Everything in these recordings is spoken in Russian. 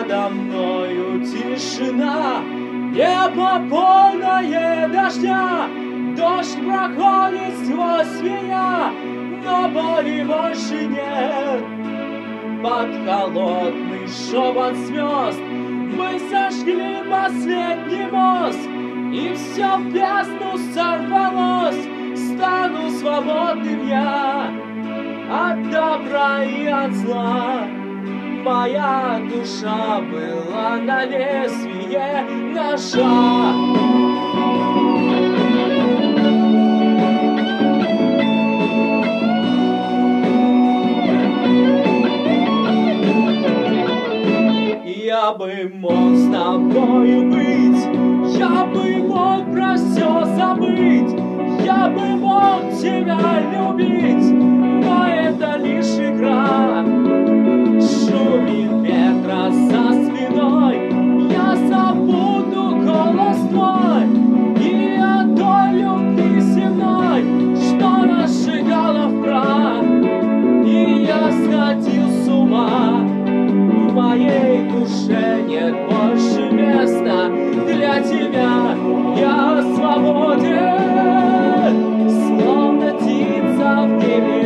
Надо мною тишина, небо полное дождя. Дождь проходит сквозь меня, но боли больше нет. Под холодный шепот звезд мы сожгли последний мост, и все в бездну сорвалось. Стану свободным я от добра и от зла. Моя душа была на лезвие ножа. Я бы мог с тобою быть, я бы мог про все забыть, я бы мог тебя любить, но это лишь игра. Шумит ветра за спиной, я забуду голос твой и о той любви земной, что нас сжигала в прах. И я сходил с ума, в моей душе нет больше места для тебя. Я свободен, словно птица в небе.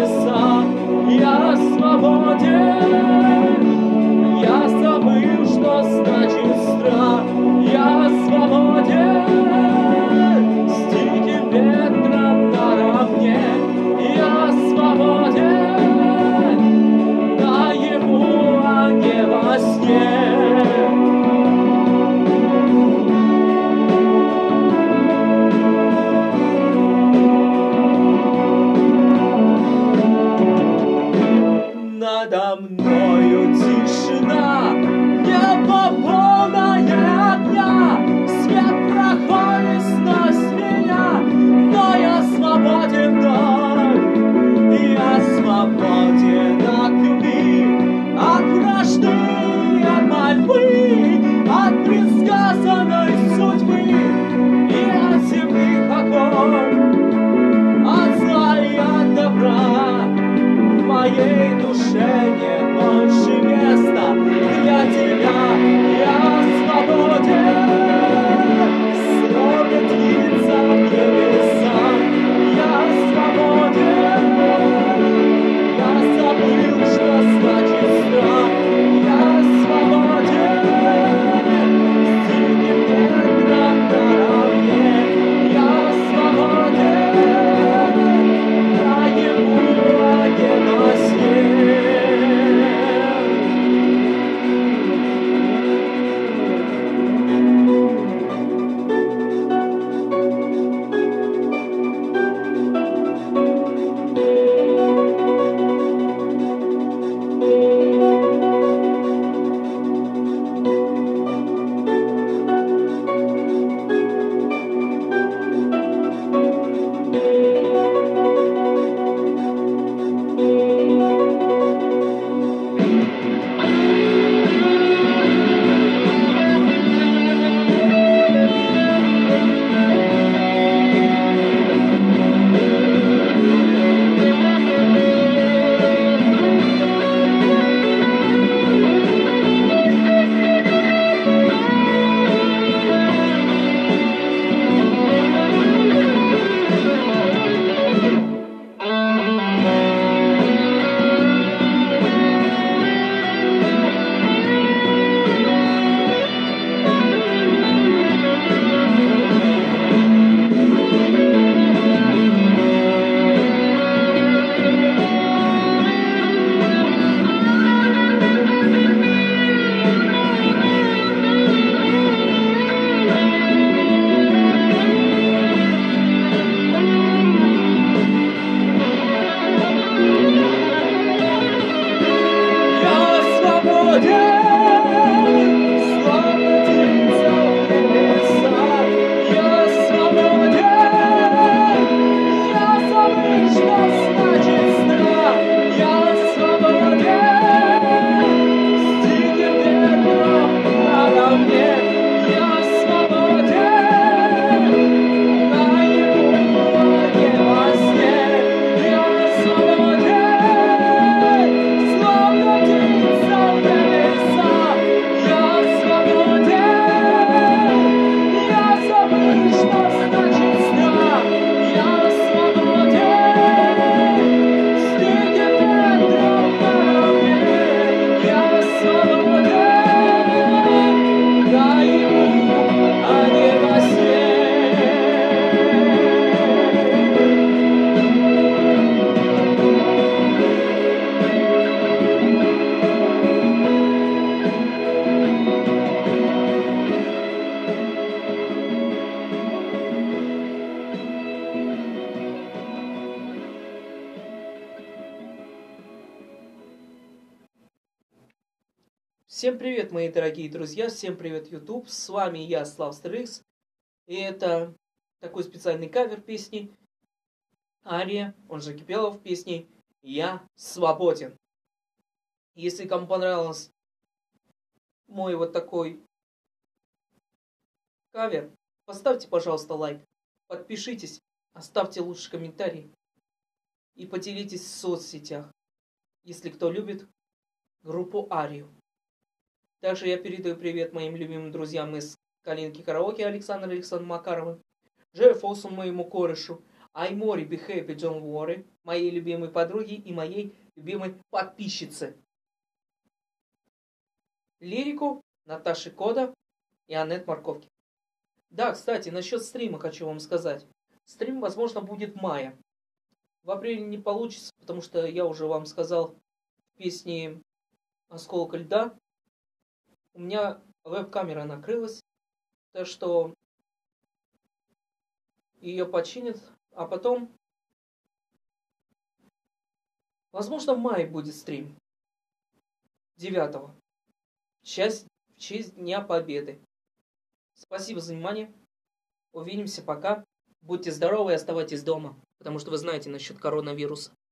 Всем привет, мои дорогие друзья, всем привет, YouTube, с вами я, Слав Стрикс, и это такой специальный кавер песни Ария, он же Кипелов, песни «Я свободен». Если кому понравился мой вот такой кавер, поставьте, пожалуйста, лайк, подпишитесь, оставьте лучше комментарий и поделитесь в соцсетях, если кто любит группу Арию. Также я передаю привет моим любимым друзьям из Калинки Караоке Александру Макарову, Джеффосу моему корешу, Аймори Be Happy Don't Worry, моей любимой подруге и моей любимой подписчице. Лирику Наташи Кода и Аннет Морковки. Да, кстати, насчет стрима хочу вам сказать. Стрим, возможно, будет в мае. В апреле не получится, потому что я уже вам сказал в песне «Осколок льда». У меня веб-камера накрылась, так что ее починят, а потом, возможно, в мае будет стрим 9-го, в честь Дня Победы. Спасибо за внимание, увидимся, пока, будьте здоровы и оставайтесь дома, потому что вы знаете насчет коронавируса.